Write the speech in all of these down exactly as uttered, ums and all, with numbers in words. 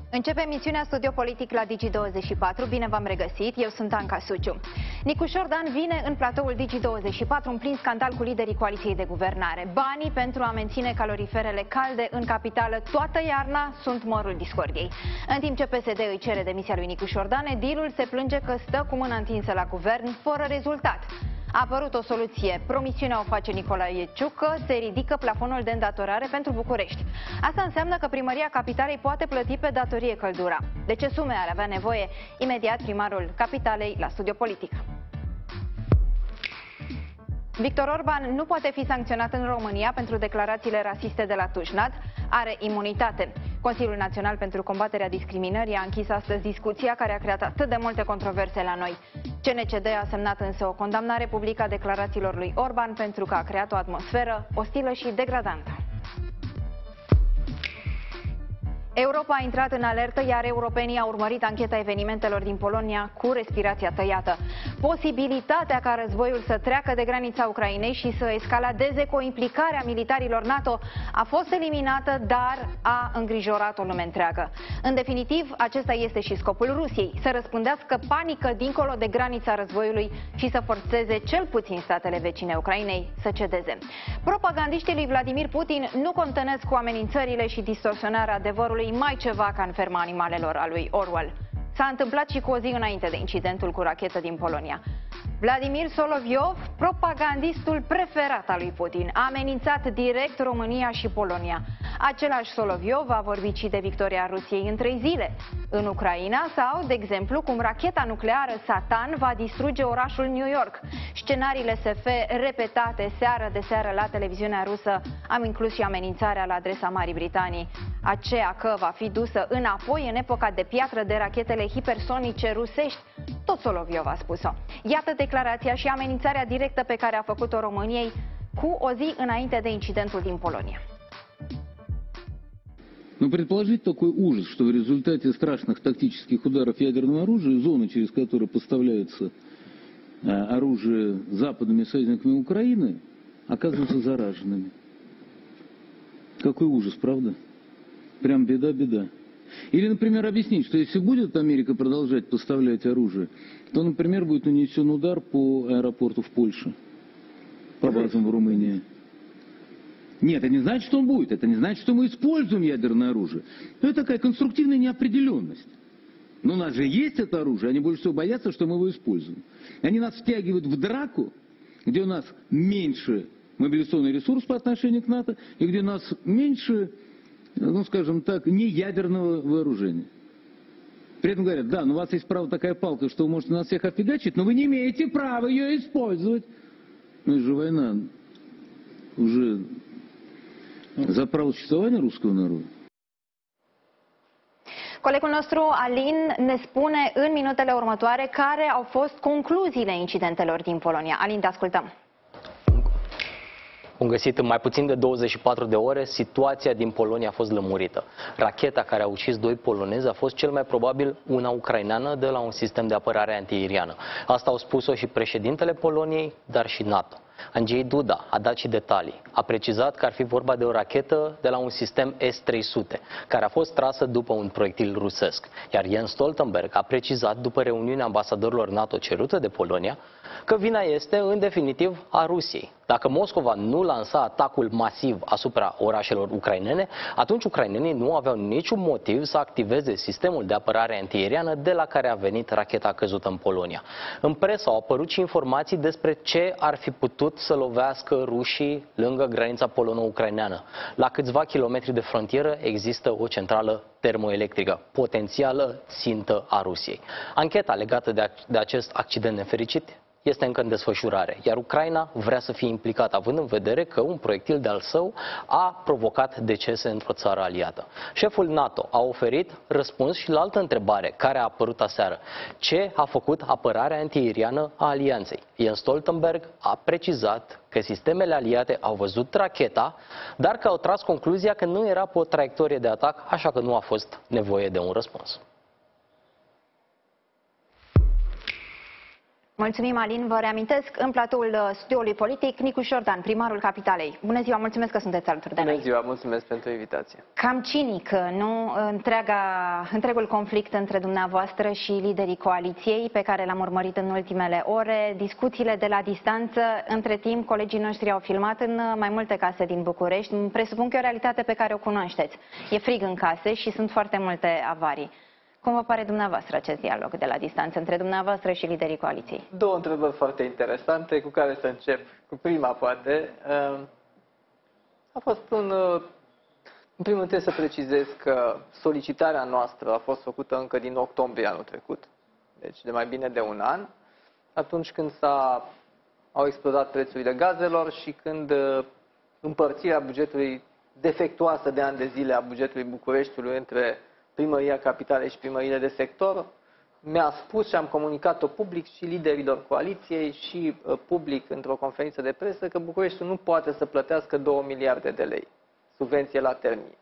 Începe emisiunea Studio Politic la Digi douăzeci și patru. Bine v-am regăsit, eu sunt Anca Suciu. Nicu Șordan vine în platoul Digi douăzeci și patru în plin scandal cu liderii coaliției de guvernare. Banii pentru a menține caloriferele calde în capitală toată iarna sunt mărul discordiei. În timp ce P S D îi cere demisia lui Nicu Șordan, edilul se plânge că stă cu mâna întinsă la guvern fără rezultat. A apărut o soluție. Promisiunea o face Nicolae Ciucă, se ridică plafonul de îndatorare pentru București. Asta înseamnă că Primăria Capitalei poate plăti pe datorie căldura. De ce sume ar avea nevoie? Imediat primarul Capitalei la Studio Politic. Victor Orban nu poate fi sancționat în România pentru declarațiile rasiste de la Tușnad. Are imunitate. Consiliul Național pentru Combaterea Discriminării a închis astăzi discuția care a creat atât de multe controverse la noi. C N C D a semnat însă o condamnare publică a declarațiilor lui Orban pentru că a creat o atmosferă ostilă și degradantă. Europa a intrat în alertă, iar europenii au urmărit ancheta evenimentelor din Polonia cu respirația tăiată. Posibilitatea ca războiul să treacă de granița Ucrainei și să escaladeze cu o implicare a militarilor NATO a fost eliminată, dar a îngrijorat o lume întreagă. În definitiv, acesta este și scopul Rusiei, să răspândească panică dincolo de granița războiului și să forțeze cel puțin statele vecine Ucrainei să cedeze. Propagandiștii lui Vladimir Putin nu contănesc cu amenințările și distorsionarea adevărului mai ceva ca în ferma animalelor a lui Orwell. S-a întâmplat și cu o zi înainte de incidentul cu rachetă din Polonia. Vladimir Soloviov, propagandistul preferat al lui Putin, a amenințat direct România și Polonia. Același Soloviov a vorbit și de victoria Rusiei în trei zile în Ucraina sau, de exemplu, cum racheta nucleară Satan va distruge orașul New York. Scenariile S F repetate seară de seară la televiziunea rusă am inclus și amenințarea la adresa Marii Britanii, aceea că va fi dusă înapoi în epoca de piatră de rachetele hipersonice rusești. Tot Soloviov a spus-o. Iată declarația și amenințarea directă pe care a făcut-o României cu o zi înainte de incidentul din Polonia. Но предположить такой ужас, что в результате страшных тактических ударов ядерного оружия зоны, через которые поставляется оружие западными союзниками Украины, оказываются зараженными. Какой ужас, правда? Прям беда-беда. Или, например, объяснить, что если будет Америка продолжать поставлять оружие, то, например, будет нанесен удар по аэропорту в Польше, по базам в Румынии. Нет, это не значит, что он будет, это не значит, что мы используем ядерное оружие. Это такая конструктивная неопределенность. Но у нас же есть это оружие, они больше всего боятся, что мы его используем. Они нас втягивают в драку, где у нас меньше мобилизационный ресурс по отношению к НАТО, и где у нас меньше, ну скажем так, не ядерного вооружения. При этом говорят, да, но у вас есть право такая палка, что вы можете нас всех офигачить, но вы не имеете права ее использовать. Ну это же война уже за право существования rусского народа. Colegul nostru Alin ne spune în minutele următoare care au fost concluziile incidentelor din Polonia. Alin, te ascultăm. Cum găsit în mai puțin de douăzeci și patru de ore, situația din Polonia a fost lămurită. Racheta care a ucis doi polonezi a fost cel mai probabil una ucraineană de la un sistem de apărare antiaeriană. Asta au spus-o și președintele Poloniei, dar și NATO. Andrzej Duda a dat și detalii. A precizat că ar fi vorba de o rachetă de la un sistem S trei sute, care a fost trasă după un proiectil rusesc. Iar Jens Stoltenberg a precizat, după reuniunea ambasadorilor NATO cerută de Polonia, că vina este, în definitiv, a Rusiei. Dacă Moscova nu lansa atacul masiv asupra orașelor ucrainene, atunci ucrainenii nu aveau niciun motiv să activeze sistemul de apărare antiaeriană de la care a venit racheta căzută în Polonia. În presă au apărut și informații despre ce ar fi putut să lovească rușii lângă granița polono-ucraineană. La câțiva kilometri de frontieră există o centrală termoelectrică, potențială țintă a Rusiei. Ancheta legată de, de acest accident nefericit este încă în desfășurare, iar Ucraina vrea să fie implicată, având în vedere că un proiectil de-al său a provocat decese într-o țară aliată. Șeful NATO a oferit răspuns și la altă întrebare care a apărut aseară. Ce a făcut apărarea antiaeriană a alianței? Jens Stoltenberg a precizat că sistemele aliate au văzut racheta, dar că au tras concluzia că nu era pe o traiectorie de atac, așa că nu a fost nevoie de un răspuns. Mulțumim, Alin. Vă reamintesc, în platoul studioului politic, Nicu Șordan, primarul Capitalei. Bună ziua, mulțumesc că sunteți alături de noi. Bună ziua, mulțumesc pentru invitație. Cam cinic, nu? Întreaga, întregul conflict între dumneavoastră și liderii coaliției, pe care l-am urmărit în ultimele ore, discuțiile de la distanță. Între timp, colegii noștri au filmat în mai multe case din București. Presupun că e o realitate pe care o cunoașteți. E frig în case și sunt foarte multe avarii. Cum vă pare dumneavoastră acest dialog de la distanță între dumneavoastră și liderii coaliției? Două întrebări foarte interesante cu care să încep. Cu prima, poate. A fost un... În primul rând trebuie să precizez că solicitarea noastră a fost făcută încă din octombrie anul trecut, deci de mai bine de un an, atunci când s-a, au explodat prețurile gazelor și când împărțirea bugetului defectuoasă de ani de zile a bugetului Bucureștiului între Primăria Capitalei și primăriile de sector, mi-a spus și am comunicat-o public și liderilor coaliției și public într-o conferință de presă că Bucureștiul nu poate să plătească două miliarde de lei subvenție la termie.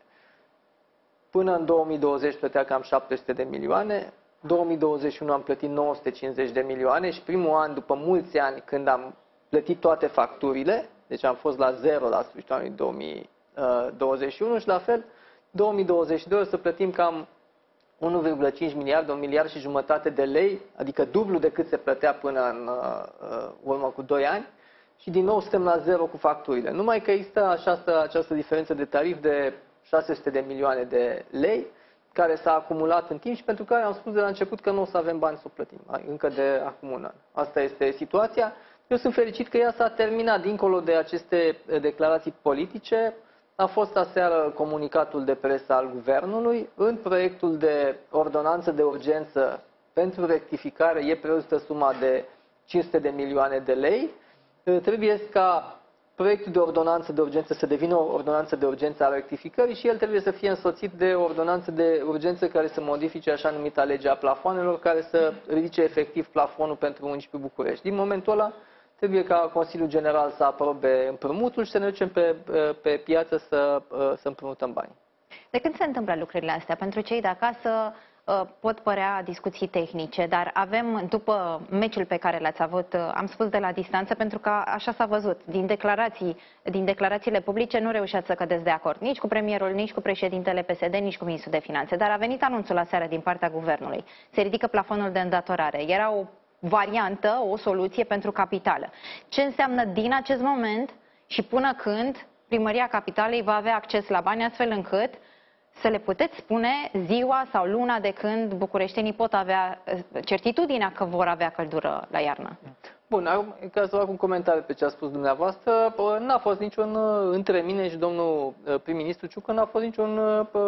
Până în două mii douăzeci plătea cam șapte sute de milioane, două mii douăzeci și unu am plătit nouă sute cincizeci de milioane și primul an, după mulți ani, când am plătit toate facturile, deci am fost la zero la sfârșitul anului două mii douăzeci și unu și la fel, două mii douăzeci și doi o să plătim cam unu virgulă cinci miliarde, un miliard și jumătate de lei, adică dublu decât se plătea până în uh, urmă cu doi ani și din nou suntem la zero cu facturile. Numai că există această, această diferență de tarif de șase sute de milioane de lei care s-a acumulat în timp și pentru care am spus de la început că nu o să avem bani să o plătim, încă de acum un an. Asta este situația. Eu sunt fericit că ea s-a terminat dincolo de aceste declarații politice. A fost aseară comunicatul de presă al Guvernului. În proiectul de ordonanță de urgență pentru rectificare e prevăzută suma de cinci sute de milioane de lei. Trebuie ca proiectul de ordonanță de urgență să devină o ordonanță de urgență a rectificării și el trebuie să fie însoțit de o ordonanță de urgență care să modifice așa numita legea plafoanelor, care să ridice efectiv plafonul pentru municipiul București. Din momentul ăla, trebuie ca Consiliul General să aprobe împrumutul și să ne ducem pe, pe piață să, să împrumutăm bani. De când se întâmplă lucrurile astea? Pentru cei de acasă pot părea discuții tehnice, dar avem, după meciul pe care l-ați avut, am spus de la distanță, pentru că așa s-a văzut, din declarații, din declarațiile publice nu reușeați să cădeți de acord nici cu premierul, nici cu președintele P S D, nici cu ministrul de Finanțe, dar a venit anunțul aseară din partea Guvernului. Se ridică plafonul de îndatorare. Era o variantă, o soluție pentru capitală. Ce înseamnă din acest moment și până când Primăria Capitalei va avea acces la bani, astfel încât să le puteți spune ziua sau luna de când bucureștenii pot avea certitudinea că vor avea căldură la iarnă? Bun, ca să fac un comentariu pe ce a spus dumneavoastră, n-a fost niciun, între mine și domnul prim-ministru Ciucă, n-a fost niciun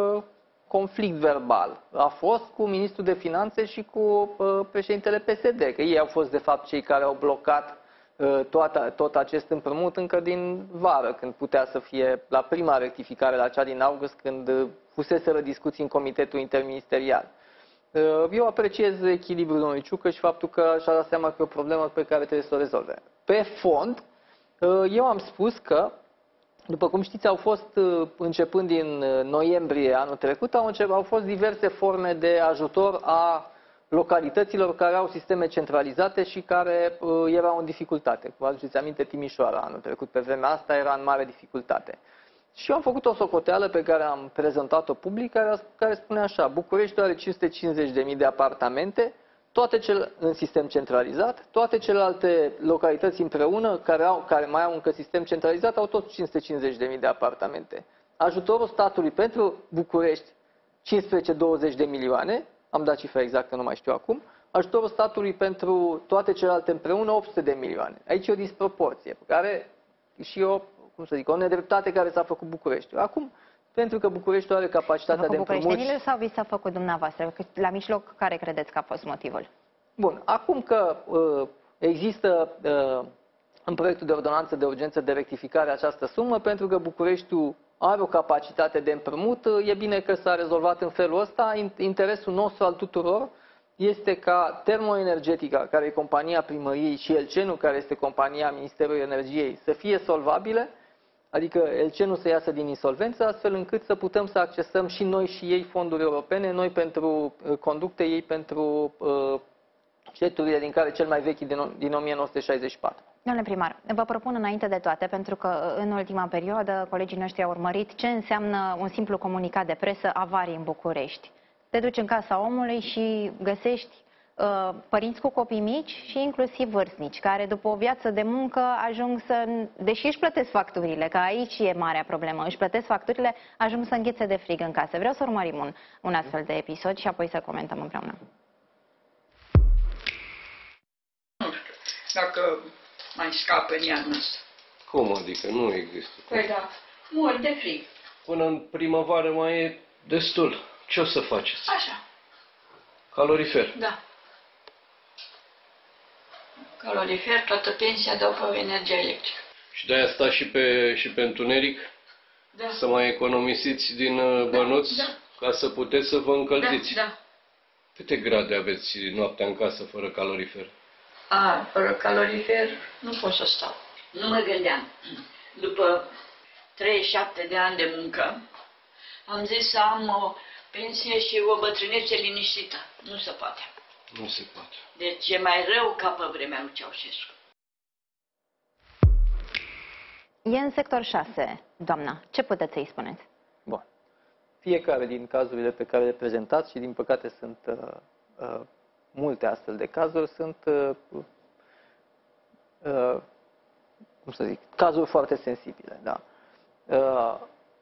conflict verbal. A fost cu ministrul de Finanțe și cu președintele P S D, că ei au fost de fapt cei care au blocat tot, tot acest împrumut încă din vară, când putea să fie la prima rectificare, la cea din august, când fuseseră discuții în comitetul interministerial. Eu apreciez echilibrul domnului Ciucă și faptul că și-a dat seama că e o problemă pe care trebuie să o rezolve. Pe fond, eu am spus că, după cum știți, au fost, începând din noiembrie anul trecut, au, început, au fost diverse forme de ajutor a localităților care au sisteme centralizate și care uh, erau în dificultate. Vă aduceți aminte, Timișoara anul trecut, pe vremea asta, era în mare dificultate. Și eu am făcut o socoteală pe care am prezentat-o public, care, care spune așa: Bucureștiul are cinci sute cincizeci de mii de apartamente, toate cel, în sistem centralizat, toate celelalte localități împreună, care, au, care mai au încă sistem centralizat, au tot cinci sute cincizeci de mii de apartamente. Ajutorul statului pentru București, cincisprezece douăzeci de milioane, am dat cifra exactă, nu mai știu acum, ajutorul statului pentru toate celelalte împreună, opt sute de milioane. Aici e o disproporție, pe care și o, cum să zic, o nedreptate care s-a făcut Bucureștiul. Acum, pentru că Bucureștiul are capacitatea de împrumut... bucureștenilor sau vi s-a făcut dumneavoastră? La mijloc, care credeți că a fost motivul? Bun, acum că uh, există uh, în proiectul de ordonanță de urgență de rectificare această sumă, pentru că Bucureștiul are o capacitate de împrumut, e bine că s-a rezolvat în felul ăsta. Interesul nostru al tuturor este ca Termoenergetica, care e compania primăriei, și Elcenu, care este compania Ministerului Energiei, să fie solvabile, adică Elcenu să iasă din insolvență, astfel încât să putem să accesăm și noi și ei fonduri europene, noi pentru conducte, ei pentru uh, ceturile din care cel mai vechi din, din o mie nouă sute șaizeci și patru. Domnule primar, vă propun înainte de toate, pentru că în ultima perioadă colegii noștri au urmărit ce înseamnă un simplu comunicat de presă, avarii în București. Te duci în casa omului și găsești uh, părinți cu copii mici și inclusiv vârstnici, care după o viață de muncă ajung să, deși își plătesc facturile, că aici e marea problemă, își plătesc facturile, ajung să înghețe de frig în casă. Vreau să urmărim un, un astfel de episod și apoi să comentăm împreună. Dacă mai scapă în iarnă asta. Cum adică? Nu există. Păi da, mor de frig. Până în primăvară mai e destul. Ce o să faceți? Așa. Calorifer. Da. Calorifer, toată pensia dau pe energia electrică. Și de-aia sta și pe, și pe întuneric? Da. Să mai economisiți din bănuți? Da, da. Ca să puteți să vă încălziți? Da, da. Câte grade aveți noaptea în casă fără calorifer? A, fără calorifer nu pot să stau. Nu mă gândeam. După treizeci și șapte de ani de muncă, am zis să am o pensie și o bătrânețe liniștită. Nu se poate. Nu se poate. Deci e mai rău ca pe vremea lui Ceaușescu. E în sector șase, doamna. Ce puteți să-i spuneți? Bun. Fiecare din cazurile pe care le prezentați, și din păcate sunt uh, uh, multe astfel de cazuri, sunt uh, uh, cum să zic, cazuri foarte sensibile. Da? Uh,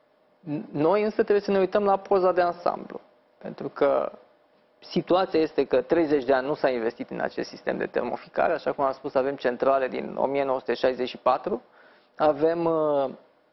noi însă trebuie să ne uităm la poza de ansamblu. Pentru că situația este că treizeci de ani nu s-a investit în acest sistem de termoficare. Așa cum am spus, avem centrale din o mie nouă sute șaizeci și patru, avem uh,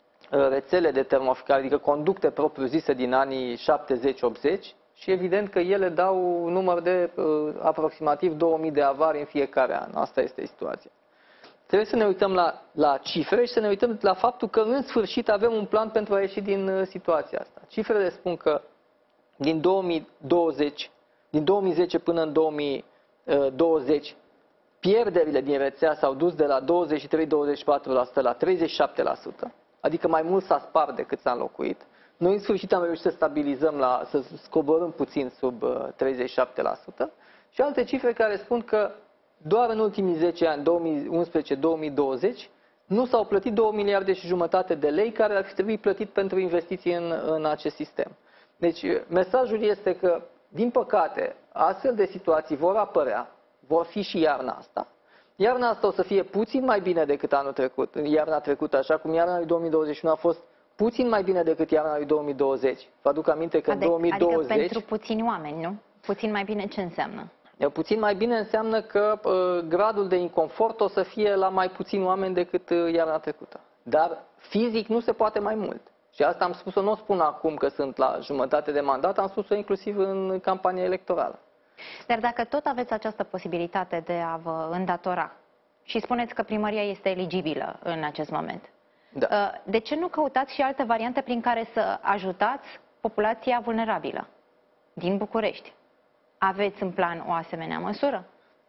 rețele de termoficare, adică conducte propriu-zise din anii șaptezeci optzeci, și evident că ele dau un număr de uh, aproximativ două mii de avarii în fiecare an. Asta este situația. Trebuie să ne uităm la, la cifre și să ne uităm la faptul că în sfârșit avem un plan pentru a ieși din uh, situația asta. Cifrele spun că din două mii douăzeci, din două mii zece până în două mii douăzeci, pierderile din rețea s-au dus de la douăzeci și trei - douăzeci și patru la sută la treizeci și șapte la sută, adică mai mult s-a spart decât s-a înlocuit. Noi în sfârșit am reușit să stabilizăm, la, să scoborâm puțin sub treizeci și șapte la sută, și alte cifre care spun că doar în ultimii zece ani, două mii unsprezece - două mii douăzeci, nu s-au plătit două miliarde și jumătate de lei care ar fi trebuit plătit pentru investiții în, în acest sistem. Deci mesajul este că, din păcate, astfel de situații vor apărea, vor fi și iarna asta. Iarna asta o să fie puțin mai bine decât anul trecut, iarna trecută, așa cum iarna lui două mii douăzeci și unu a fost puțin mai bine decât iarna lui două mii douăzeci. Vă aduc aminte că în două mii douăzeci... Adică pentru puțini oameni, nu? Puțin mai bine ce înseamnă? Puțin mai bine înseamnă că uh, gradul de inconfort o să fie la mai puțini oameni decât uh, iarna trecută. Dar fizic nu se poate mai mult. Și asta am spus-o, nu o spun acum că sunt la jumătate de mandat, am spus-o inclusiv în campania electorală. Dar dacă tot aveți această posibilitate de a vă îndatora și spuneți că primăria este eligibilă în acest moment, da. De ce nu căutați și alte variante prin care să ajutați populația vulnerabilă din București? Aveți în plan o asemenea măsură?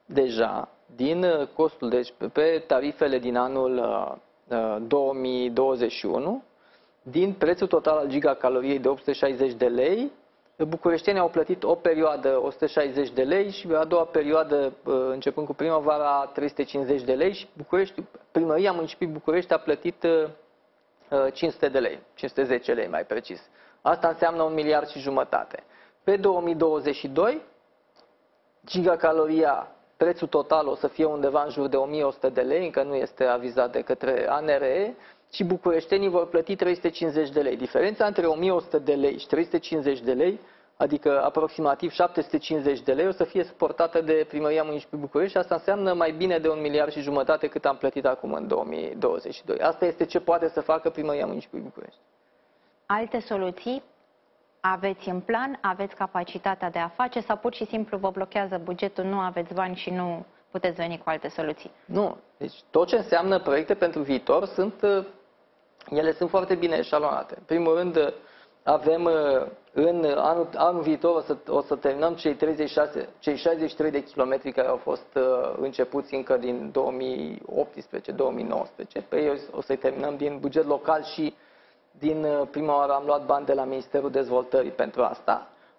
Deja, din costul, deci pe tarifele din anul două mii douăzeci și unu, din prețul total al gigacaloriei de opt sute șaizeci de lei, bucureștenii au plătit o perioadă o sută șaizeci de lei și a doua perioadă, începând cu primăvara, trei sute cincizeci de lei, și București, primăria municipiului București a plătit cinci sute de lei, cinci sute zece lei mai precis. Asta înseamnă un miliard și jumătate. Pe două mii douăzeci și doi, gigacaloria, prețul total o să fie undeva în jur de o mie o sută de lei, încă nu este avizat de către A N R E, și bucureștenii vor plăti trei sute cincizeci de lei. Diferența între o mie o sută de lei și trei sute cincizeci de lei, adică aproximativ șapte sute cincizeci de lei, o să fie suportată de primăria municipiului București, și asta înseamnă mai bine de un miliard și jumătate cât am plătit acum în două mii douăzeci și doi. Asta este ce poate să facă primăria municipiului București. Alte soluții aveți în plan? Aveți capacitatea de a face sau pur și simplu vă blochează bugetul, nu aveți bani și nu puteți veni cu alte soluții? Nu. Deci tot ce înseamnă proiecte pentru viitor, sunt, ele sunt foarte bine eșalonate. În primul rând, avem în anul, anul viitor o să, o să terminăm cei, treizeci și șase, cei șaizeci și trei de kilometri care au fost începuți încă din două mii optsprezece două mii nouăsprezece. Pe ei o să-i terminăm din buget local și din prima oară am luat bani de la Ministerul Dezvoltării pentru asta.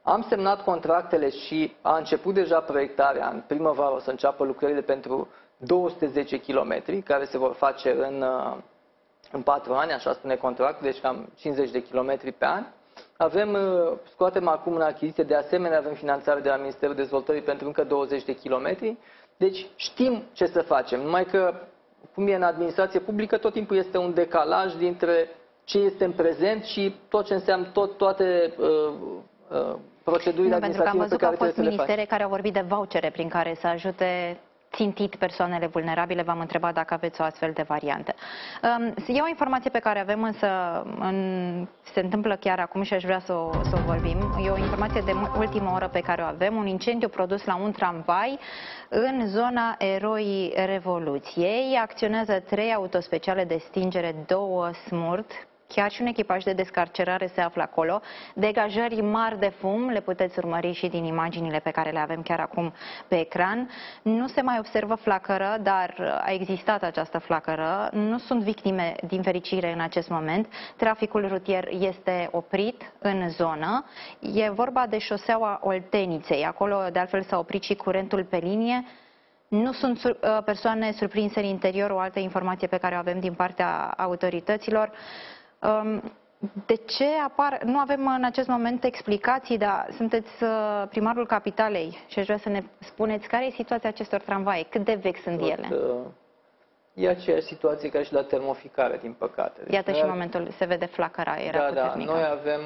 Am semnat contractele și a început deja proiectarea. În primăvară o să înceapă lucrările pentru două sute zece kilometri, care se vor face în, în patru ani, așa spune contractul, deci cam cincizeci de kilometri pe an. Avem, scoatem acum în achiziție, de asemenea avem finanțare de la Ministerul Dezvoltării pentru încă douăzeci de kilometri. Deci știm ce să facem, numai că, cum e în administrație publică, tot timpul este un decalaj dintre ce este în prezent și tot ce înseamnă tot, toate uh, uh, procedurile nu, pentru că am văzut că au fost ministere care au vorbit de vouchere prin care să ajute țintit persoanele vulnerabile. V-am întrebat dacă aveți o astfel de variantă. E o informație pe care avem, însă în, se întâmplă chiar acum și aș vrea să o, să o vorbim. E o informație de ultimă oră pe care o avem. Un incendiu produs la un tramvai în zona Eroii Revoluției. Acționează trei autospeciale de stingere, două smurt. Chiar și un echipaj de descarcerare se află acolo. Degajări mari de fum, le puteți urmări și din imaginile pe care le avem chiar acum pe ecran. Nu se mai observă flacără, dar a existat această flacără. Nu sunt victime, din fericire, în acest moment. Traficul rutier este oprit în zonă. E vorba de șoseaua Olteniței. Acolo, de altfel, s-a oprit și curentul pe linie. Nu sunt persoane surprinse în interior, o altă informație pe care o avem din partea autorităților. De ce apar? Nu avem în acest moment explicații, dar sunteți primarul capitalei și aș vrea să ne spuneți care e situația acestor tramvaie, cât de vechi sunt Tot, ele? E aceeași situație ca și la termoficare, din păcate. Deci Iată și în momentul se vede flacăra, era da, puternică. Da, noi avem,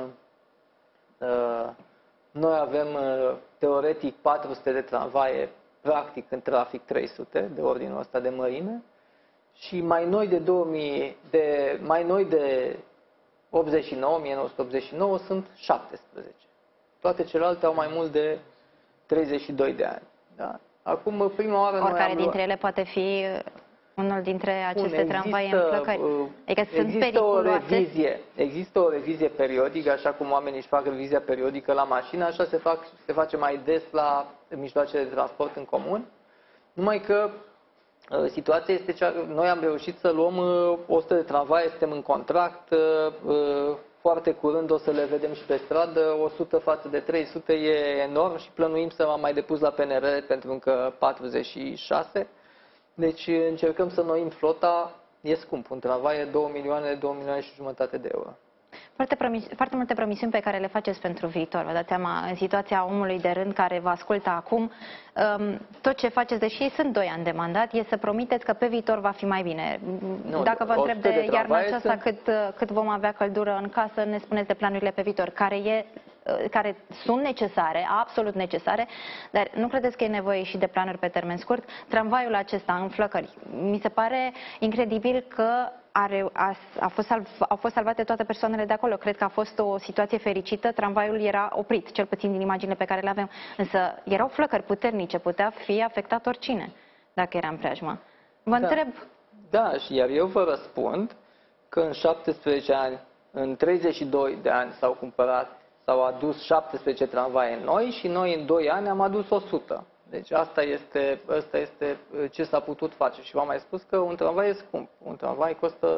uh, noi avem uh, teoretic patru sute de tramvaie, practic în trafic trei sute, de ordinul ăsta de mărime. Și mai noi de, două mii, de, mai noi de optzeci și nouă, o mie nouă sute optzeci și nouă sunt șaptesprezece. Toate celelalte au mai mult de treizeci și doi de ani. Da? Acum, prima oară Oricare noi am dintre luat... ele poate fi unul dintre aceste Bun, tramvaie în flăcări. Adică sunt există o revizie, există o revizie periodică, așa cum oamenii își fac revizia periodică la mașină, așa se, fac, se face mai des la mijloacele de transport în comun. Numai că situația este cea, noi am reușit să luăm o sută de tramvaie, suntem în contract, foarte curând o să le vedem și pe stradă, o sută față de trei sute e enorm și plănuim să am mai depus la P N R pentru încă patruzeci și șase. Deci încercăm să noim flota, e scump, un tramvai e două milioane, două milioane și jumătate de euro. Foarte, promis, foarte multe promisiuni pe care le faceți pentru viitor. Vă dați seama, în situația omului de rând care vă ascultă acum, tot ce faceți, deși sunt doi ani de mandat, e să promiteți că pe viitor va fi mai bine. Nu, Dacă vă întreb de, de iarna aceasta sunt... cât, cât vom avea căldură în casă, ne spuneți de planurile pe viitor, care, e, care sunt necesare, absolut necesare, dar nu credeți că e nevoie și de planuri pe termen scurt? Tramvaiul acesta în flăcări, mi se pare incredibil că Are, a, a fost salv, au fost salvate toate persoanele de acolo. Cred că a fost o situație fericită. Tramvaiul era oprit, cel puțin din imaginile pe care le avem. Însă erau flăcări puternice, putea fi afectat oricine dacă era în preajmă. Vă da. întreb... Da, și iar eu vă răspund că în șaptesprezece ani, în treizeci și doi de ani s-au cumpărat, s-au adus șaptesprezece tramvaie noi și noi în doi ani am adus o sută. Deci asta este, asta este ce s-a putut face. Și v-am mai spus că un tramvai e scump. Un tramvai costă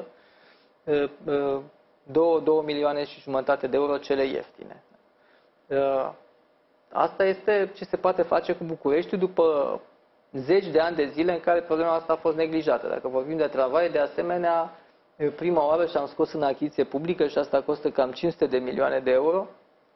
două milioane și jumătate de euro cele ieftine. Asta este ce se poate face cu București după zeci de ani de zile în care problema asta a fost neglijată. Dacă vorbim de tramvai, de asemenea, prima oară și-am scos în achiziție publică și asta costă cam cinci sute de milioane de euro.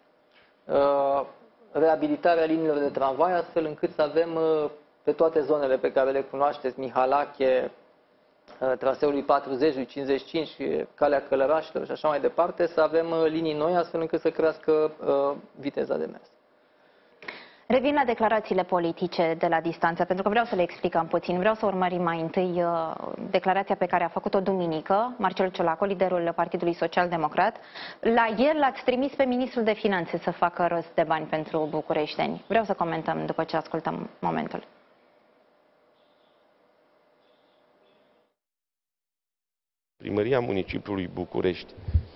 Reabilitarea liniilor de tramvai, astfel încât să avem pe toate zonele pe care le cunoașteți, Mihalache, traseului patruzeci, cincizeci și cinci, Calea Călărașilor și așa mai departe, să avem linii noi, astfel încât să crească viteza de mers. Revin la declarațiile politice de la distanță, pentru că vreau să le explicăm puțin. Vreau să urmărim mai întâi declarația pe care a făcut-o duminică Marcel Ciolacu, liderul Partidului Social Democrat. La el l-ați trimis pe ministrul de Finanțe să facă rost de bani pentru bucureșteni. Vreau să comentăm după ce ascultăm momentul. Primăria Municipiului București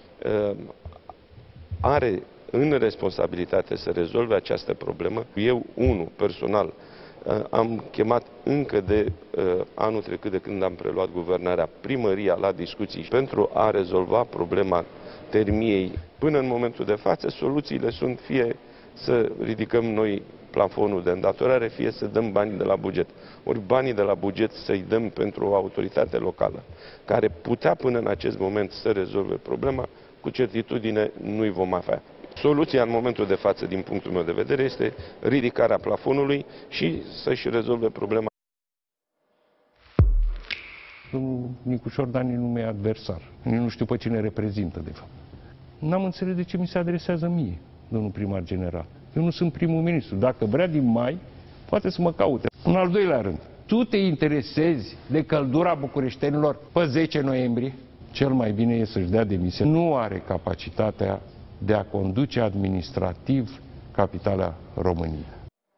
are în responsabilitate să rezolve această problemă. Eu, unul, personal, am chemat încă de anul trecut, de când am preluat guvernarea, primăria la discuții pentru a rezolva problema termiei. Până în momentul de față, soluțiile sunt fie să ridicăm noi plafonul de îndatorare, fie să dăm banii de la buget. Ori banii de la buget să-i dăm pentru o autoritate locală, care putea până în acest moment să rezolve problema, cu certitudine nu-i vom avea. Soluția în momentul de față, din punctul meu de vedere, este ridicarea plafonului și să-și rezolve problema. Domnul Nicușor Dan nu e adversar. Eu nu știu pe cine reprezintă, de fapt. N-am înțeles de ce mi se adresează mie, domnul primar general. Eu nu sunt primul ministru. Dacă vrea din mai, poate să mă caute. În al doilea rând, tu te interesezi de căldura bucureștenilor pe zece noiembrie? Cel mai bine e să-și dea demisia. Nu are capacitatea de a conduce administrativ capitala României.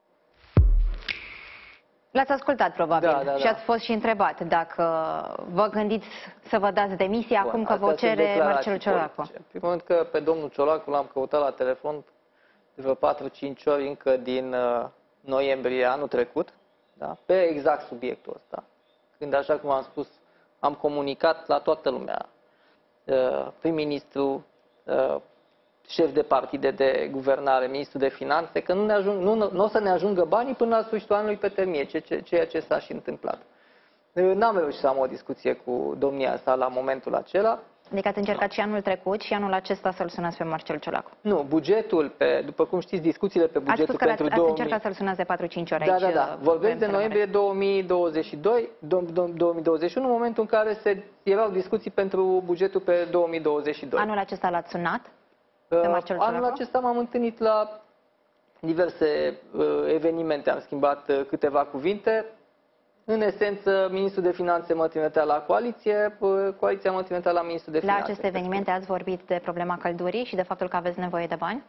L-ați ascultat, probabil, Da, da, da. și ați fost și întrebat dacă vă gândiți să vă dați demisia acum că vă cere Marcel Ciolacu. În primul rând că pe domnul Ciolacu l-am căutat la telefon de vreo patru-cinci ori încă din uh, noiembrie anul trecut, da? Pe exact subiectul ăsta. Când, așa cum am spus, am comunicat la toată lumea, uh, prim-ministru, uh, șef de partide de guvernare, ministru de finanțe, că nu, ne ajung, nu, nu o să ne ajungă banii până la sfârșitul anului pe termie, ce, ce, ceea ce s-a și întâmplat. N-am reușit să am o discuție cu domnia sa la momentul acela. Adică ați încercat și anul trecut și anul acesta să-l sunați pe Marcel Ciolacu. Nu, bugetul, pe, după cum știți, discuțiile pe bugetul ați spus că pentru ați două mii... încercat să-l sunați de patru-cinci ori da, aici. Da, da, vorbesc de noiembrie două mii douăzeci și doi, două mii douăzeci și unu, în momentul în care se, erau discuții pentru bugetul pe două mii douăzeci și doi. Anul acesta l-ați sunat? Pe Marcel Anul acesta m-am întâlnit la diverse uh, evenimente, am schimbat uh, câteva cuvinte. În esență, ministrul de finanțe mă trimitea la coaliție, uh, coaliția mă trimitea la ministrul de finanțe. La aceste evenimente ați vorbit de problema căldurii și de faptul că aveți nevoie de bani?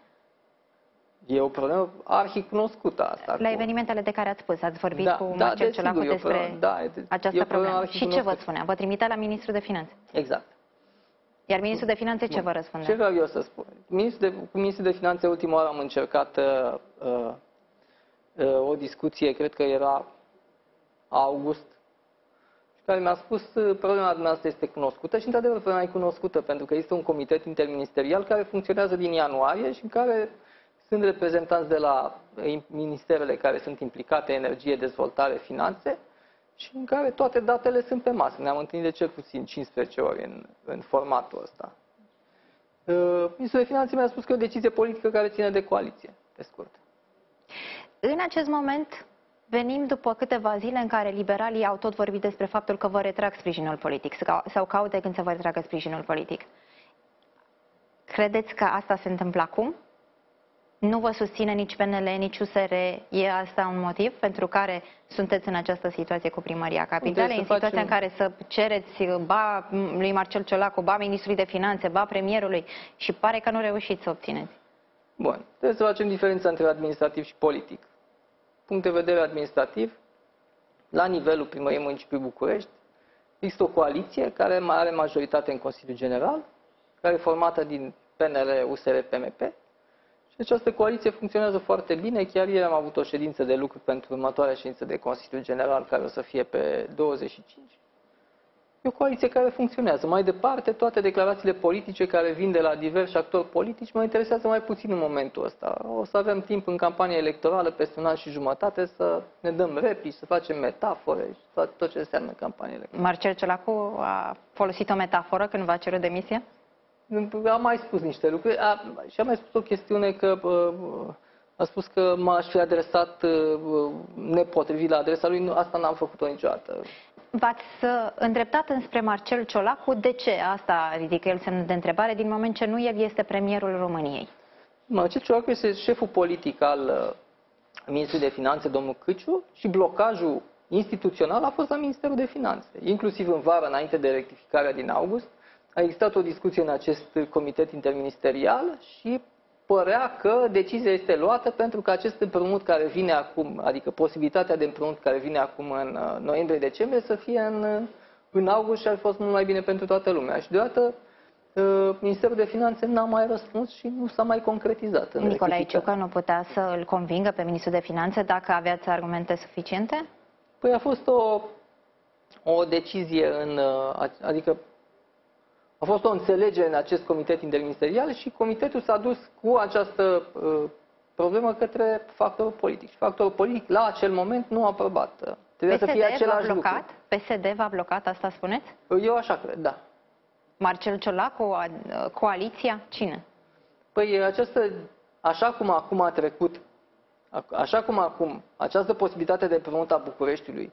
E o problemă arhicunoscută asta. La cu... evenimentele de care ați spus, ați vorbit da, cu da, Marcel Ciolacu despre problemă, da, de, această problemă. Și ce vă spunea? Vă trimitea la ministrul de finanțe? Exact. Iar ministrul de finanțe ce Bun. vă răspunde? Ce vreau eu să spun? Ministrul de, cu ministrul de finanțe ultima oară am încercat uh, uh, o discuție, cred că era august, și care mi-a spus problema dumneavoastră este cunoscută și într-adevăr problema e cunoscută pentru că este un comitet interministerial care funcționează din ianuarie și în care sunt reprezentanți de la ministerele care sunt implicate, energie, dezvoltare, finanțe, și în care toate datele sunt pe masă. Ne-am întâlnit de cel puțin cincisprezece ori în, în formatul ăsta. Uh, Ministrul de Finanțe mi-a spus că e o decizie politică care ține de coaliție, pe scurt. În acest moment venim după câteva zile în care liberalii au tot vorbit despre faptul că vă retrag sprijinul politic sau caut de când să vă retragă sprijinul politic. Credeți că asta se întâmplă acum? Nu vă susține nici P N L, nici U S R. E asta un motiv pentru care sunteți în această situație cu Primăria Capitalei, în situația facem... în care să cereți ba lui Marcel Ciolacu, ba Ministrului de Finanțe, ba Premierului și pare că nu reușiți să obțineți? Bun. Trebuie să facem diferența între administrativ și politic. Punct de vedere administrativ, la nivelul Primăriei Municipiului București, există o coaliție care are majoritate în Consiliul General, care e formată din P N L, U S R, P M P. Și această coaliție funcționează foarte bine. Chiar ieri am avut o ședință de lucru pentru următoarea ședință de Consiliul General, care o să fie pe douăzeci și cinci. E o coaliție care funcționează. Mai departe, toate declarațiile politice care vin de la diversi actori politici mă interesează mai puțin în momentul ăsta. O să avem timp în campanie electorală peste un an și jumătate să ne dăm replici, să facem metafore și tot, tot ce înseamnă campanie electorală. Marcel Ciolacu a folosit o metaforă când v-a cerut demisia? Am mai spus niște lucruri a, și am mai spus o chestiune că uh, a spus că m-aș fi adresat uh, nepotrivit la adresa lui. Nu, asta n-am făcut-o niciodată. V-ați îndreptat înspre Marcel Ciolacu. De ce? Asta ridică el semnul de întrebare, din moment ce nu el este premierul României. Marcel Ciolacu este șeful politic al uh, Ministrului de Finanțe, domnul Câciu, și blocajul instituțional a fost la Ministerul de Finanțe. Inclusiv în vară, înainte de rectificarea din august, a existat o discuție în acest comitet interministerial și părea că decizia este luată pentru că acest împrumut care vine acum, adică posibilitatea de împrumut care vine acum în noiembrie-decembrie, să fie în, în august și ar fi fost mult mai bine pentru toată lumea. Și deodată Ministerul de Finanțe n-a mai răspuns și nu s-a mai concretizat. În Nicolae Ciucă nu putea să îl convingă pe Ministrul de Finanțe dacă aveați argumente suficiente? Păi a fost o, o decizie în, adică a fost o înțelegere în acest comitet interministerial și comitetul s-a dus cu această uh, problemă către factorul politic. Și factorul politic la acel moment nu a aprobat. Trebuie să fie același lucru. P S D v-a blocat, asta spuneți? Eu așa cred, da. Marcel Ciolacu, coaliția, cine? Păi această, așa cum acum a trecut, așa cum acum, această posibilitate de împrumut a Bucureștiului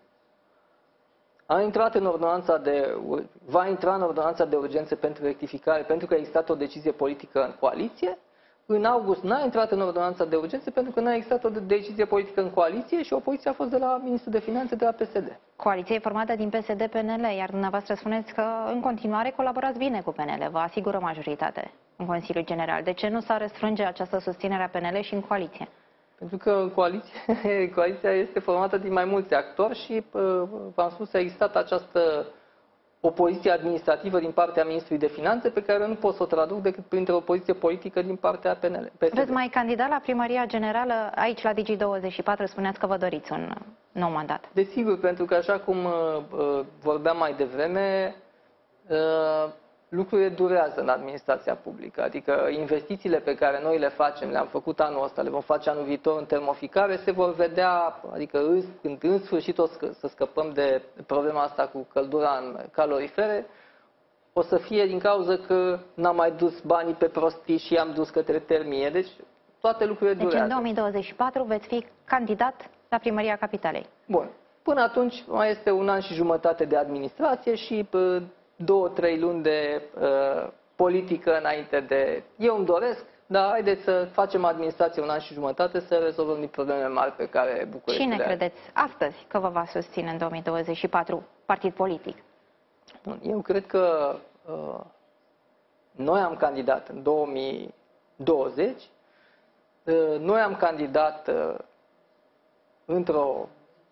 a intrat în ordonanța de, va intra în ordonanța de urgență pentru rectificare, pentru că a existat o decizie politică în coaliție. În august n-a intrat în ordonanța de urgență pentru că n-a existat o decizie politică în coaliție și opoziția a fost de la Ministrul de Finanțe, de la P S D. Coaliția e formată din P S D P N L, iar dumneavoastră spuneți că în continuare colaborați bine cu P N L, vă asigură majoritate în Consiliul General. De ce nu s-ar restrânge această susținere a P N L și în coaliție? Pentru că în coaliție, coaliția este formată din mai mulți actori și, v-am spus, a existat această opoziție administrativă din partea Ministrului de Finanțe, pe care nu pot să o traduc decât printr-o opoziție politică din partea P N L. Veți mai candida la Primăria Generală, aici la Digi douăzeci și patru, spuneați că vă doriți un nou mandat. Desigur, pentru că așa cum uh, vorbeam mai devreme, uh, lucrurile durează în administrația publică. Adică investițiile pe care noi le facem, le-am făcut anul ăsta, le vom face anul viitor în termoficare, se vor vedea, adică în, când în sfârșit o să scăpăm de problema asta cu căldura în calorifere, o să fie din cauza că n-am mai dus banii pe prostii și i-am dus către termie. Deci toate lucrurile durează. Deci în două mii douăzeci și patru veți fi candidat la Primăria Capitalei. Bun. Până atunci mai este un an și jumătate de administrație și pă, două, trei luni de uh, politică înainte de... Eu îmi doresc, dar haideți să facem administrație un an și jumătate să rezolvăm din probleme mari pe care București Cine le are. credeți astăzi că vă va susține în două mii douăzeci și patru partid politic? Eu cred că uh, noi am candidat în două mii douăzeci, uh, noi am candidat uh, într-o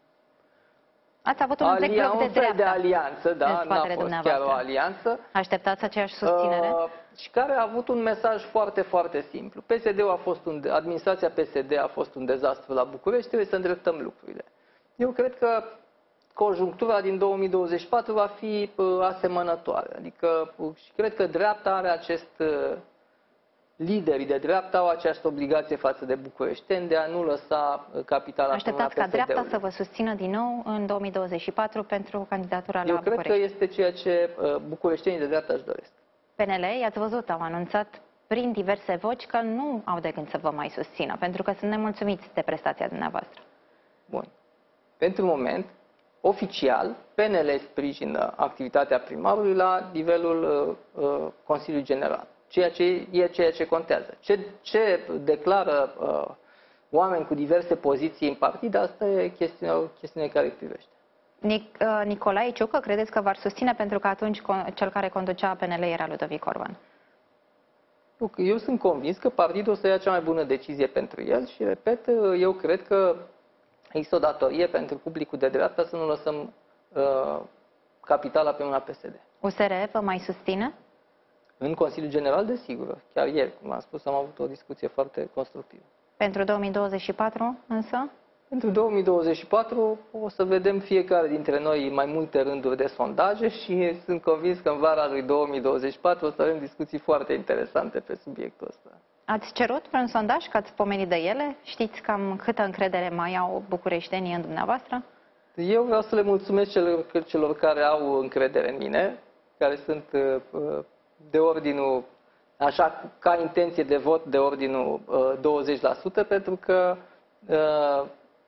Ați avut un întreg Alia, bloc de un fel dreapta de alianță, da, în n-a spatele fost chiar dumneavoastră. o alianță. Așteptați aceeași susținere? Uh, și care a avut un mesaj foarte, foarte simplu. P S D-ul a fost un, administrația P S D a fost un dezastru la București, trebuie să îndreptăm lucrurile. Eu cred că conjunctura din două mii douăzeci și patru va fi uh, asemănătoare. Adică, uh, și cred că dreapta are acest... Uh, liderii de dreapta au această obligație față de bucureșteni de a nu lăsa capitala. Așteptați ca dreapta să vă susțină din nou în două mii douăzeci și patru pentru candidatura la Eu București? cred că este ceea ce bucureștenii de dreapta își doresc. P N L, i-ați văzut, au anunțat prin diverse voci că nu au de gând să vă mai susțină, pentru că sunt nemulțumiți de prestația dumneavoastră. Bun. Pentru moment, oficial, P N L sprijină activitatea primarului la nivelul uh, Consiliului General. Ceea ce e ceea ce contează. Ce, ce declară uh, oameni cu diverse poziții în partid, asta e chestiunea, o chestiune care îi privește. Nic, uh, Nicolae Ciucă, credeți că v-ar susține pentru că atunci cel care conducea P N L era Ludovic Orban? Eu, eu sunt convins că partidul o să ia cea mai bună decizie pentru el și, repet, eu cred că există o datorie pentru publicul de dreapta să nu lăsăm uh, capitala pe mâna P S D. U S R vă mai susține? În Consiliul General, desigur. Chiar ieri, cum am spus, am avut o discuție foarte constructivă. Pentru două mii douăzeci și patru, însă? Pentru două mii douăzeci și patru o să vedem fiecare dintre noi mai multe rânduri de sondaje și sunt convins că în vara lui două mii douăzeci și patru o să avem discuții foarte interesante pe subiectul ăsta. Ați cerut vreun sondaj, că ați pomenit de ele? Știți cam câtă încredere mai au bucureștenii în dumneavoastră? Eu vreau să le mulțumesc celor, celor care au încredere în mine, care sunt de ordinul, așa ca intenție de vot, de ordinul douăzeci la sută, pentru că uh,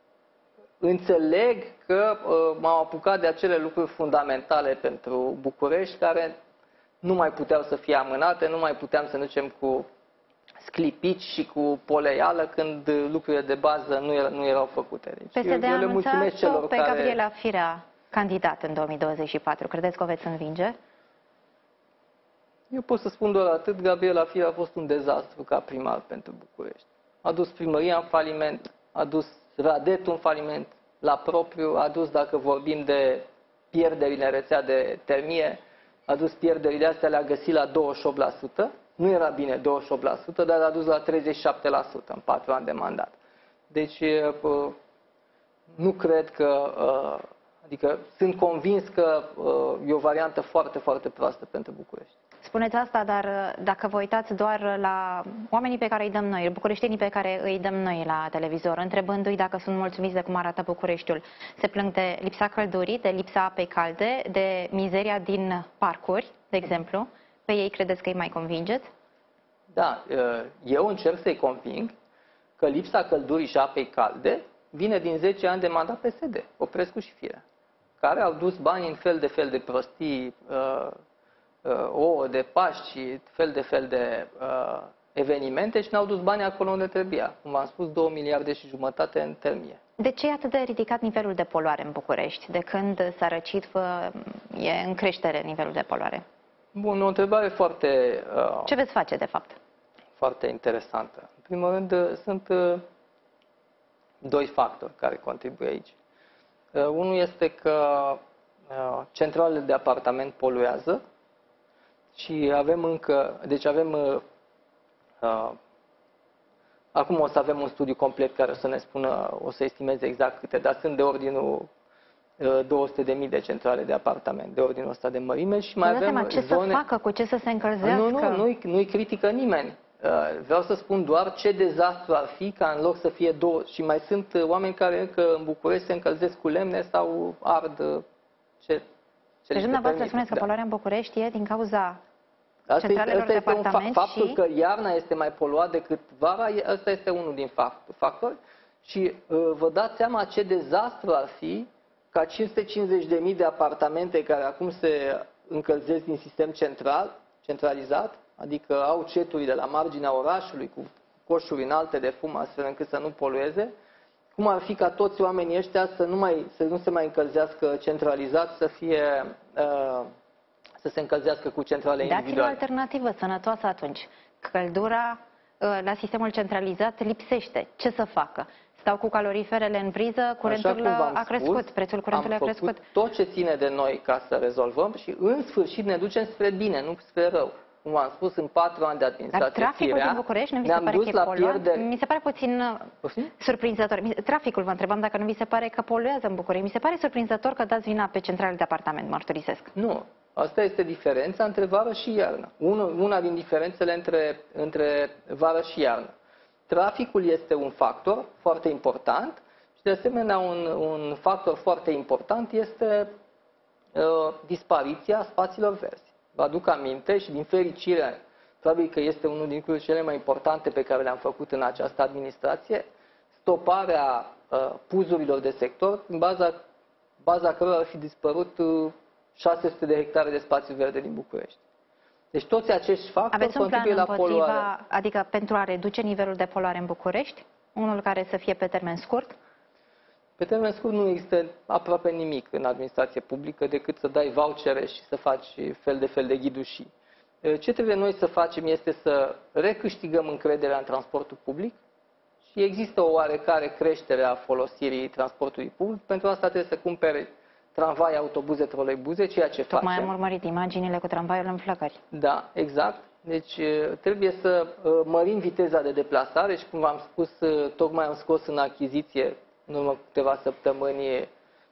înțeleg că uh, m-am apucat de acele lucruri fundamentale pentru București, care nu mai puteau să fie amânate, nu mai puteam să ne ducem cu sclipici și cu poleială când lucrurile de bază nu, era, nu erau făcute. Deci P S D a anunțat-o pe care... Gabriela Firea candidat în două mii douăzeci și patru. Credeți că o veți învinge? Eu pot să spun doar atât, Gabriela Firea a fost un dezastru ca primar pentru București. A dus primăria în faliment, a dus Radetul în faliment la propriu, a dus, dacă vorbim de pierderile în rețea de termie, a dus pierderile astea, le-a găsit la douăzeci și opt la sută. Nu era bine douăzeci și opt la sută, dar a dus la treizeci și șapte la sută în patru ani de mandat. Deci nu cred că, adică sunt convins că e o variantă foarte, foarte proastă pentru București. Spuneți asta, dar dacă vă uitați doar la oamenii pe care îi dăm noi, bucureștenii pe care îi dăm noi la televizor, întrebându-i dacă sunt mulțumiți de cum arată Bucureștiul, se plâng de lipsa căldurii, de lipsa apei calde, de mizeria din parcuri, de exemplu. Pe ei credeți că îi mai convingeți? Da, eu încerc să-i conving că lipsa căldurii și apei calde vine din zece ani de mandat P S D, Popescu și Firea, care au dus bani în fel de fel de prostii, uh, uh, ouă de Paști și fel de fel de uh, evenimente și n-au dus bani acolo unde trebuia. Cum am spus, două miliarde și jumătate în termie. De ce e atât de ridicat nivelul de poluare în București? De când s-a răcit, e în creștere nivelul de poluare? Bun, o întrebare foarte... Uh, Ce veți face, de fapt? Foarte interesantă. În primul rând, sunt uh, doi factori care contribuie aici. Uh, unul este că uh, centralele de apartament poluează și avem încă... Deci avem... Uh, uh, acum o să avem un studiu complet care o să ne spună, o să estimeze exact câte, dar sunt de ordinul două sute de mii de centrale de apartament, de ordinul ăsta de mărime și mai avem ce zone... să facă, cu ce să se încălzească? Nu, nu, nu-i, nu-i critică nimeni. Vreau să spun doar ce dezastru ar fi ca în loc să fie două... Și mai sunt oameni care încă în București se încălzesc cu lemne sau ard ce... ce deci dumneavoastră spuneți că da. poluarea în București e din cauza asta centralelor asta de este apartament un fa Faptul și... că iarna este mai poluat decât vara, ăsta este unul din factori. Și uh, vă dați seama ce dezastru ar fi ca cinci sute cincizeci de mii de apartamente care acum se încălzesc din sistem central, centralizat, adică au ceturi de la marginea orașului cu coșuri înalte de fum astfel încât să nu polueze, cum ar fi ca toți oamenii ăștia să nu, mai, să nu se mai încălzească centralizat, să fie uh, să se încălzească cu centrale individuale. Dați-mi o alternativă sănătoasă atunci. Căldura uh, la sistemul centralizat lipsește. Ce să facă? Stau cu caloriferele în priză, curentul a crescut, spus, prețul curentului a crescut. Tot ce ține de noi ca să rezolvăm și în sfârșit ne ducem spre bine, nu spre rău. Cum am spus, în patru ani de administrație Dar traficul Firea, din București nu mi se pare că e poluat? Mi se pare puțin surprinzător. Traficul, vă întrebam dacă nu vi se pare că poluează în București. Mi se pare surprinzător că dați vina pe centrale de apartament, mărturisesc. Nu. Asta este diferența între vară și iarnă. Una din diferențele între, între vară și iarnă. Traficul este un factor foarte important și de asemenea un, un factor foarte important este uh, dispariția spațiilor verzi. Vă aduc aminte și din fericire, probabil că este unul din lucrurile cele mai importante pe care le-am făcut în această administrație, stoparea uh, puzurilor de sector, în baza, baza cărora ar fi dispărut uh, șase sute de hectare de spațiu verde din București. Deci toți acești factori contribuie la poluare. Adică pentru a reduce nivelul de poluare în București, unul care să fie pe termen scurt? Pe termen scurt nu există aproape nimic în administrație publică decât să dai vouchere și să faci fel de fel de ghidușii. Ce trebuie noi să facem este să recâștigăm încrederea în transportul public și există o oarecare creștere a folosirii transportului public. Pentru asta trebuie să cumpere tramvai, autobuze, troleibuze, ceea ce facem. Tocmai am urmărit imaginile cu tramvaiul în flăcări. Da, exact. Deci trebuie să mărim viteza de deplasare și, cum v-am spus, tocmai am scos în achiziție în urmă câteva săptămâni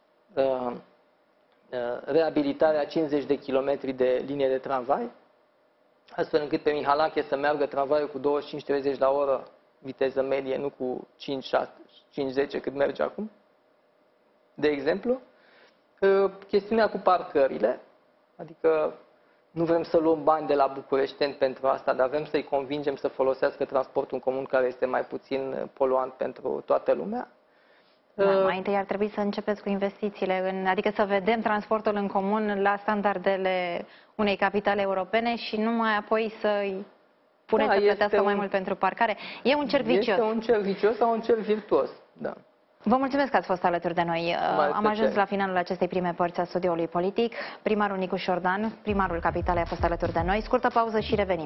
reabilitarea cincizeci de kilometri de linie de tramvai, astfel încât pe Mihalache să meargă tramvaiul cu douăzeci și cinci treizeci la oră viteză medie, nu cu cinci zece cât merge acum, de exemplu. Chestiunea cu parcările, adică nu vrem să luăm bani de la bucureșteni pentru asta, dar vrem să-i convingem să folosească transportul în comun care este mai puțin poluant pentru toată lumea. Da, mai întâi ar trebui să începeți cu investițiile, în, adică să vedem transportul în comun la standardele unei capitale europene și numai apoi să-i puneți da, să plătească un, mai mult pentru parcare. E un cerc vicios. Este un cerc vicios sau un cerc virtuos, da. Vă mulțumesc că ați fost alături de noi. Am ajuns la finalul acestei prime părți a studioului politic. Primarul Nicu Șordan, primarul capitalei, a fost alături de noi. Scurtă pauză și revenim.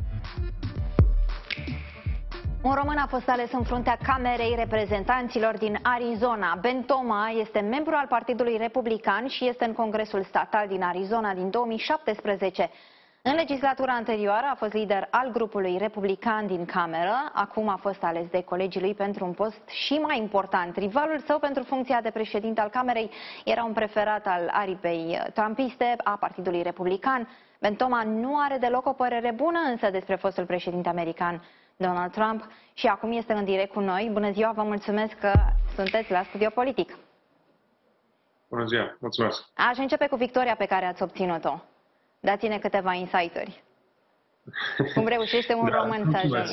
Un român a fost ales în fruntea Camerei Reprezentanților din Arizona. Ben Toma este membru al Partidului Republican și este în Congresul Statal din Arizona din două mii șaptesprezece. În legislatura anterioară a fost lider al grupului republican din Cameră, acum a fost ales de colegii lui pentru un post și mai important. Rivalul său pentru funcția de președinte al Camerei era un preferat al aripei trumpiste a Partidului Republican, Ben Toma nu are deloc o părere bună însă despre fostul președinte american Donald Trump și acum este în direct cu noi. Bună ziua, vă mulțumesc că sunteți la Studio Politic. Bună ziua, mulțumesc. Aș începe cu victoria pe care ați obținut-o. Dați-ne câteva insight-uri. Cum reușește un da, român să ajungă?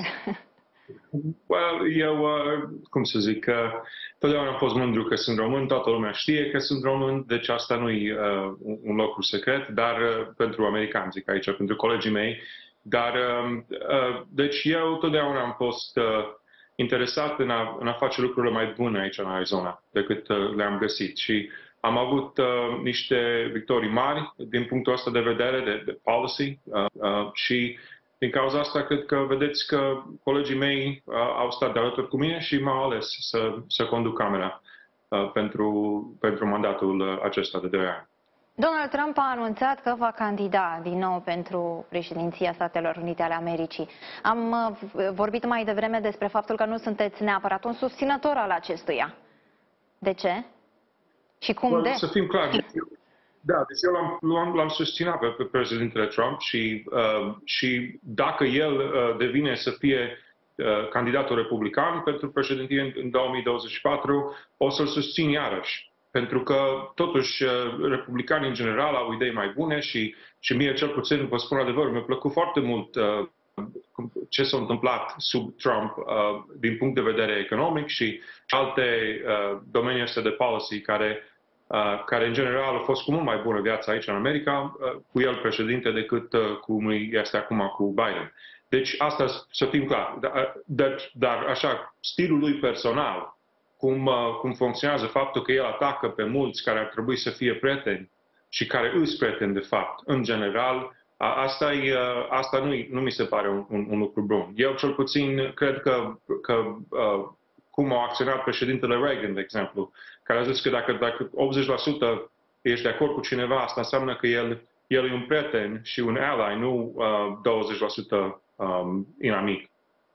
Well, eu, cum să zic, totdeauna am fost mândru că sunt român, toată lumea știe că sunt român, deci asta nu e uh, un lucru secret, dar uh, pentru americani, zic aici, pentru colegii mei. Dar, uh, deci eu totdeauna am fost uh, interesat în a, în a face lucrurile mai bune aici în Arizona decât uh, le-am găsit. Și am avut uh, niște victorii mari din punctul ăsta de vedere, de, de policy uh, uh, și din cauza asta cred că vedeți că colegii mei uh, au stat de alături cu mine și m-au ales să, să conduc Camera uh, pentru, pentru mandatul acesta de doi ani. Donald Trump a anunțat că va candida din nou pentru președinția Statelor Unite ale Americii. Am uh, vorbit mai devreme despre faptul că nu sunteți neapărat un susținător al acestuia. De ce? Și cum well, de? Să fim clari. Da, deci eu l-am, l-am susținut pe președintele Trump și, uh, și dacă el uh, devine să fie uh, candidatul republican pentru președinție în, în două mii douăzeci și patru, o să-l susțin iarăși. Pentru că, totuși, uh, republicanii în general au idei mai bune și, și mie, cel puțin, vă spun adevărul, mi-a plăcut foarte mult uh, ce s-a întâmplat sub Trump uh, din punct de vedere economic și alte uh, domenii astea de policy care Uh, care în general a fost cu mult mai bună viața aici în America, uh, cu el președinte, decât uh, cum este acum cu Biden. Deci asta să fim clar. Dar, dar, dar așa, stilul lui personal, cum, uh, cum funcționează faptul că el atacă pe mulți care ar trebui să fie prieteni și care îți prieteni de fapt, în general, uh, asta, e, uh, asta nu, nu mi se pare un, un, un lucru bun. Eu cel puțin cred că, că uh, cum a acționat președintele Reagan, de exemplu, care a zis că dacă, dacă optzeci la sută ești de acord cu cineva, asta înseamnă că el, el e un prieten și un ally, nu uh, douăzeci la sută um, inamic.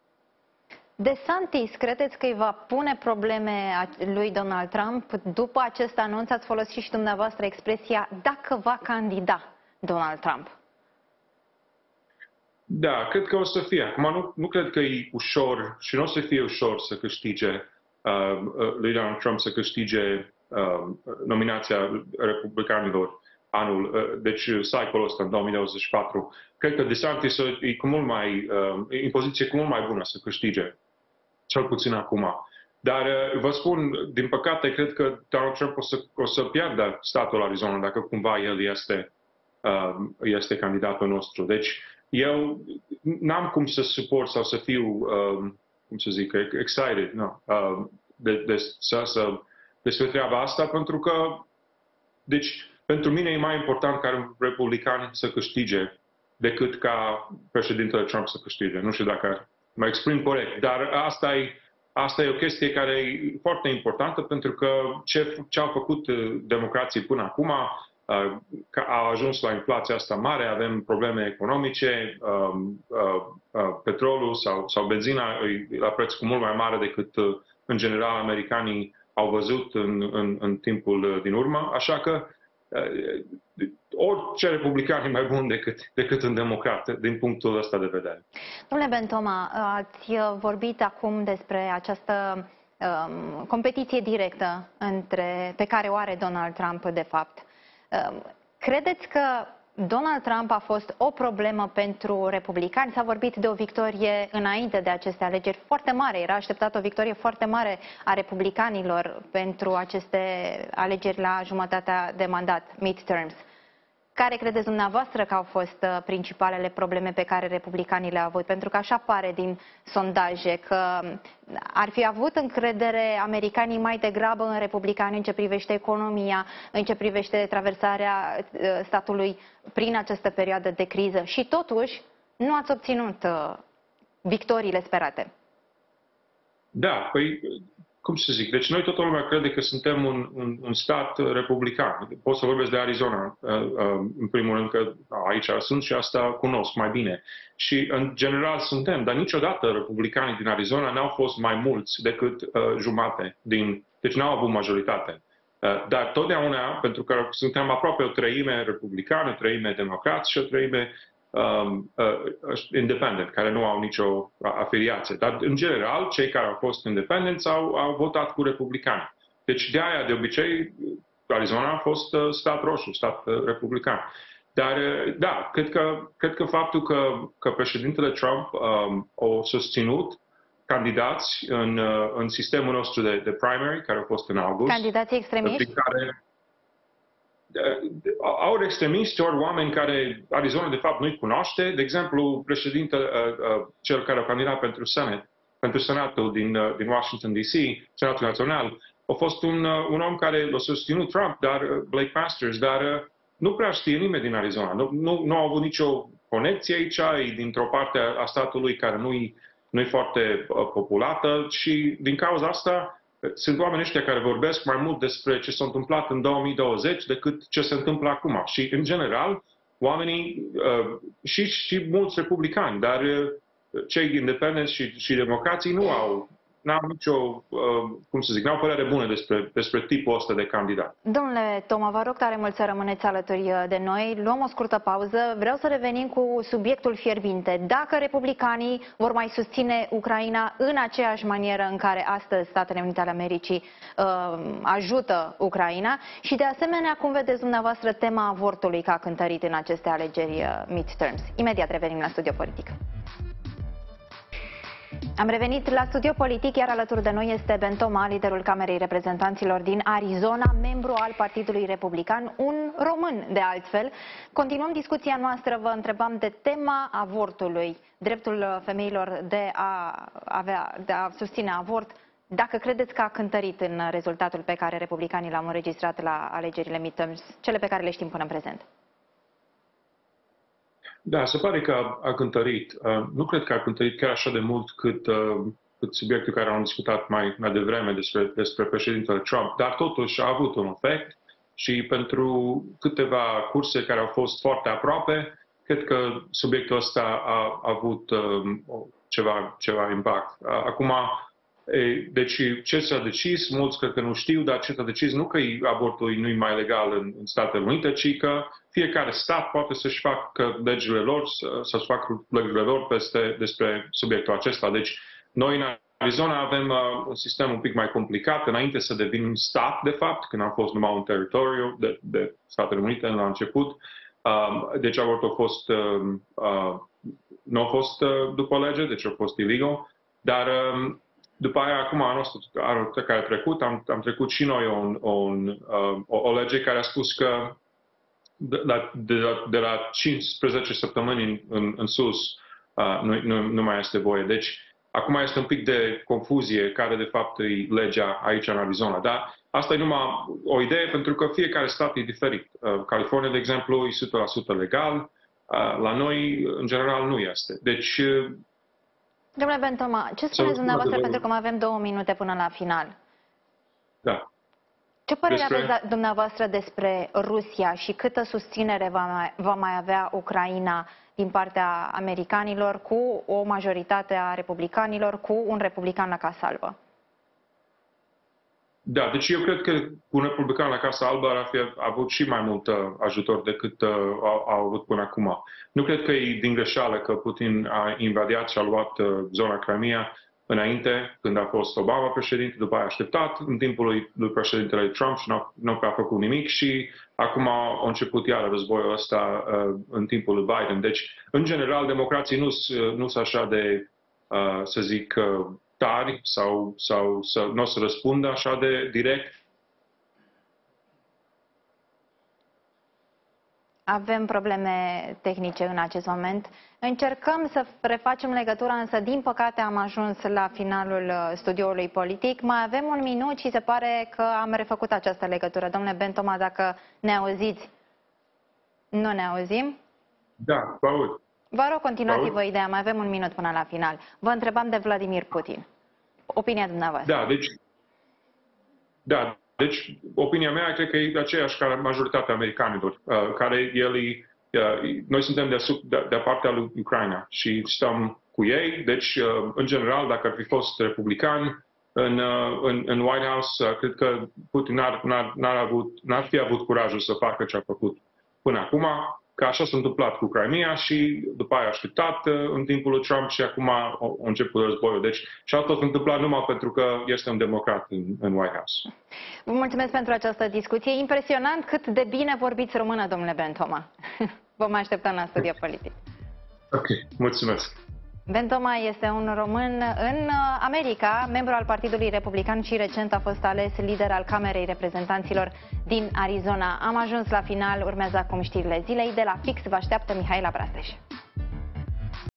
DeSantis, credeți că îi va pune probleme lui Donald Trump? După acest anunț ați folosit și dumneavoastră expresia dacă va candida Donald Trump. Da, cred că o să fie. Acum nu, nu cred că e ușor și nu o să fie ușor să câștige uh, lui Donald Trump să câștige uh, nominația republicanilor anul, uh, deci cycle-ul ăsta în două mii douăzeci și patru. Cred că DeSantis e cu mult mai, uh, e în poziție cu mult mai bună să câștige, cel puțin acum. Dar uh, vă spun, din păcate, cred că Donald Trump o să, o să piardă statul Arizona dacă cumva el este, uh, este candidatul nostru. Deci, eu n-am cum să suport sau să fiu, um, cum să zic, excited no, uh, de, de, să, să, despre treaba asta, pentru că, deci, pentru mine e mai important ca un republican să câștige decât ca președintele Trump să câștige. Nu știu dacă mă exprim corect, dar asta e, asta e o chestie care e foarte importantă, pentru că ce, ce au făcut democrații până acum, că au ajuns la inflația asta mare, avem probleme economice, um, uh, uh, petrolul sau, sau benzina e la preț cu mult mai mare decât uh, în general americanii au văzut în, în, în timpul din urmă, așa că uh, orice republican e mai bun decât, decât un democrat din punctul ăsta de vedere. Domnule Ben Toma, ați vorbit acum despre această um, competiție directă între, pe care o are Donald Trump de fapt. Credeți că Donald Trump a fost o problemă pentru republicani? S-a vorbit de o victorie înainte de aceste alegeri foarte mare. Era așteptată o victorie foarte mare a republicanilor pentru aceste alegeri la jumătatea de mandat, midterms. Care credeți dumneavoastră că au fost principalele probleme pe care republicanii le-au avut? Pentru că așa pare din sondaje că ar fi avut încredere americanii mai degrabă în republicani în ce privește economia, în ce privește traversarea statului prin această perioadă de criză și totuși nu ați obținut victoriile sperate. Da, păi cum să zic, deci noi toată lumea crede că suntem un, un, un stat republican. Pot să vorbesc de Arizona, în primul rând, că aici sunt și asta cunosc mai bine. Și în general suntem, dar niciodată republicanii din Arizona n-au fost mai mulți decât uh, jumate din, deci n-au avut majoritate. Dar totdeauna, pentru că suntem aproape o treime republicană, o treime democrați și o treime um, uh, independent, care nu au nicio afiliație. Dar, în general, cei care au fost independenți au, au votat cu republicani. Deci, de aia, de obicei, Arizona a fost uh, stat roșu, stat uh, republican. Dar, uh, da, cred că, cred că faptul că, că președintele Trump um, a susținut candidați în, uh, în sistemul nostru de, de primary, care a fost în august. Candidații extremiști? Care, au extremiști ori oameni care Arizona de fapt nu-i cunoaște. De exemplu, președintele, uh, uh, cel care a candidat pentru Senate, pentru Senatul din, uh, din Washington D C, Senatul Național, a fost un, uh, un om care l-a susținut Trump, dar uh, Blake Masters, dar uh, nu prea știe nimeni din Arizona. Nu, nu, nu au avut nicio conexie aici, e dintr-o parte a statului care nu-i, nu-i foarte uh, populată și din cauza asta sunt oamenii ăștia care vorbesc mai mult despre ce s-a întâmplat în două mii douăzeci decât ce se întâmplă acum. Și, în general, oamenii, uh, și, și mulți republicani, dar uh, cei independenți și, și democrații nu au, n-au nicio, uh, cum să zic, n-au părere bună despre, despre tipul ăsta de candidat. Domnule Toma, vă rog tare mult să rămâneți alături de noi. Luăm o scurtă pauză. Vreau să revenim cu subiectul fierbinte. Dacă republicanii vor mai susține Ucraina în aceeași manieră în care astăzi Statele Unite ale Americii uh, ajută Ucraina și, de asemenea, cum vedeți dumneavoastră tema avortului ca cântărit în aceste alegeri uh, midterms. Imediat revenim la Studio Politic. Am revenit la Studio Politic, iar alături de noi este Ben Toma, liderul Camerei Reprezentanților din Arizona, membru al Partidului Republican, un român de altfel. Continuăm discuția noastră, vă întrebam de tema avortului, dreptul femeilor de a, avea, de a susține avort. Dacă credeți că a cântărit în rezultatul pe care republicanii l-au înregistrat la alegerile midterms, cele pe care le știm până în prezent. Da, se pare că a, a cântărit. Uh, nu cred că a cântărit chiar așa de mult cât, uh, cât subiectul care am discutat mai, mai devreme despre, despre președintele Trump, dar totuși a avut un efect și pentru câteva curse care au fost foarte aproape, cred că subiectul ăsta a, a avut uh, ceva, ceva impact. Uh, acum, e, deci ce s-a decis, mulți cred că nu știu, dar ce s-a decis nu că avortul nu e mai legal în, în Statele Unite, ci că fiecare stat poate să-și facă legile lor, să-și facă legile lor peste, despre subiectul acesta. Deci, noi în Arizona avem uh, un sistem un pic mai complicat, înainte să devenim stat, de fapt, când am fost numai un teritoriu de, de Statele Unite la început. Uh, deci, avortul a fost, uh, uh, nu a fost uh, după lege, deci a fost illegal, dar uh, după aia, acum, anul ăsta care a trecut, am, am trecut și noi un, un, uh, o, o lege care a spus că de la, de la, de la cincisprezece săptămâni în, în, în sus uh, nu, nu, nu mai este voie. Deci, acum este un pic de confuzie care, de fapt, e legea aici în Arizona. Dar asta e numai o idee, pentru că fiecare stat e diferit. Uh, California, de exemplu, e o sută la sută legal. Uh, la noi, în general, nu este. Deci, uh, domnule Ben Toma, ce spuneți dumneavoastră, de... pentru că mai avem două minute până la final? Da. Ce părere despre... aveți dumneavoastră despre Rusia și câtă susținere va mai, va mai avea Ucraina din partea americanilor cu o majoritate a republicanilor, cu un republican la Casa Albă? Da, deci eu cred că un republican la Casa Albă ar fi avut și mai mult uh, ajutor decât uh, au, au avut până acum. Nu cred că e din greșeală că Putin a invadiat și a luat uh, zona Crimea înainte, când a fost Obama președinte, după aia a așteptat în timpul lui, lui președintele Trump și nu, nu prea a făcut nimic și acum a început iară războiul ăsta uh, în timpul lui Biden. Deci, în general, democrații nu sunt așa de, uh, să zic, uh, tari sau, sau să nu o să răspundă așa de direct. Avem probleme tehnice în acest moment. Încercăm să refacem legătura, însă din păcate am ajuns la finalul studioului politic. Mai avem un minut și se pare că am refăcut această legătură. Domnule Ben Toma, dacă ne auziți, nu ne auzim? Da, vă aud. Vă rog, continuați-vă ideea, mai avem un minut până la final. Vă întrebam de Vladimir Putin. Opinia dumneavoastră. Da, deci, da, deci opinia mea cred că e aceeași ca majoritatea americanilor, uh, care el e, uh, noi suntem de, de, de partea lui Ucraina și stăm cu ei, deci uh, în general dacă ar fi fost republican, în, în, în White House, cred că Putin n-ar, n-ar, n-ar, avut, n-ar fi avut curajul să facă ce a făcut până acum, că așa s-a întâmplat cu Crimea și după aia a așteptat în timpul lui Trump și acum a început războiul. Deci și asta s-a întâmplat numai pentru că este un democrat în, în White House. Vă mulțumesc pentru această discuție. Impresionant cât de bine vorbiți română, domnule Ben Toma. Vă mai așteptăm la Studio Politic. Ok, mulțumesc. Ben Toma este un român în America, membru al Partidului Republican și recent a fost ales lider al Camerei Reprezentanților din Arizona. Am ajuns la final, urmează acum știrile zilei. De la Fix vă așteaptă Mihaela Brasteș.